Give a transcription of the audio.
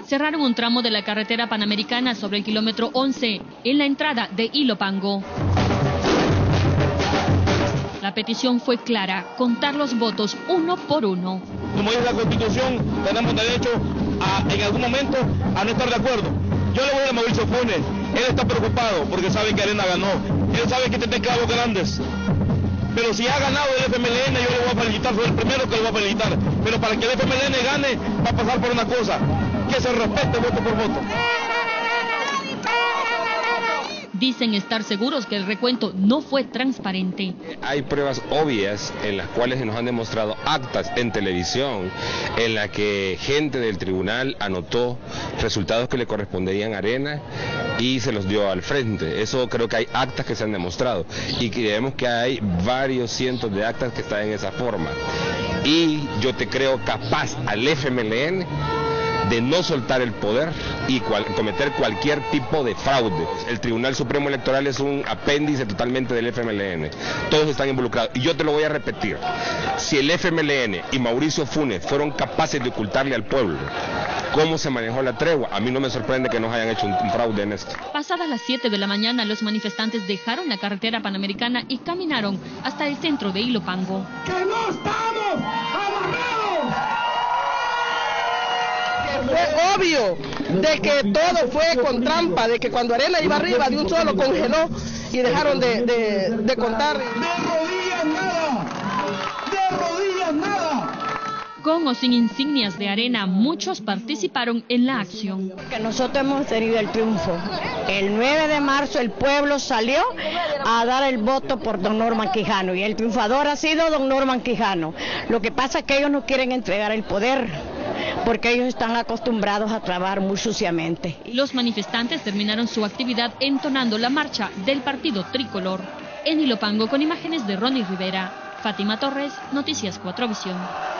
cerraron un tramo de la carretera panamericana sobre el kilómetro 11 en la entrada de Ilopango. La petición fue clara, contar los votos uno por uno. Como dice la Constitución, tenemos derecho en algún momento a no estar de acuerdo. Yo le voy a Mauricio Funes, él está preocupado porque sabe que Arena ganó, él sabe que tiene clavos grandes. Pero si ha ganado el FMLN, yo le voy a felicitar, soy el primero que le voy a felicitar. Pero para que el FMLN gane, va a pasar por una cosa, que se respete voto por voto. Dicen estar seguros que el recuento no fue transparente. Hay pruebas obvias en las cuales se nos han demostrado actas en televisión en la que gente del tribunal anotó resultados que le corresponderían a Arena y se los dio al frente. Eso creo que hay actas que se han demostrado y creemos que hay varios cientos de actas que están en esa forma. Y yo te creo capaz al FMLN de no soltar el poder y cometer cualquier tipo de fraude. El Tribunal Supremo Electoral es un apéndice totalmente del FMLN. Todos están involucrados. Y yo te lo voy a repetir. Si el FMLN y Mauricio Funes fueron capaces de ocultarle al pueblo cómo se manejó la tregua, a mí no me sorprende que nos hayan hecho un fraude en esto. Pasadas las 7 de la mañana, los manifestantes dejaron la carretera panamericana y caminaron hasta el centro de Ilopango. ¡Que no estamos amarrados! Fue obvio de que todo fue con trampa, de que cuando Arena iba arriba de un solo congeló y dejaron de contar. ¡De rodillas nada! ¡De rodillas nada! Con o sin insignias de Arena, muchos participaron en la acción. Que nosotros hemos tenido el triunfo. El 9 de marzo el pueblo salió a dar el voto por don Norman Quijano y el triunfador ha sido don Norman Quijano. Lo que pasa es que ellos no quieren entregar el poder, porque ellos están acostumbrados a trabajar muy suciamente. Los manifestantes terminaron su actividad entonando la marcha del partido tricolor. En Ilopango, con imágenes de Ronnie Rivera, Fátima Torres, Noticias 4 Visión.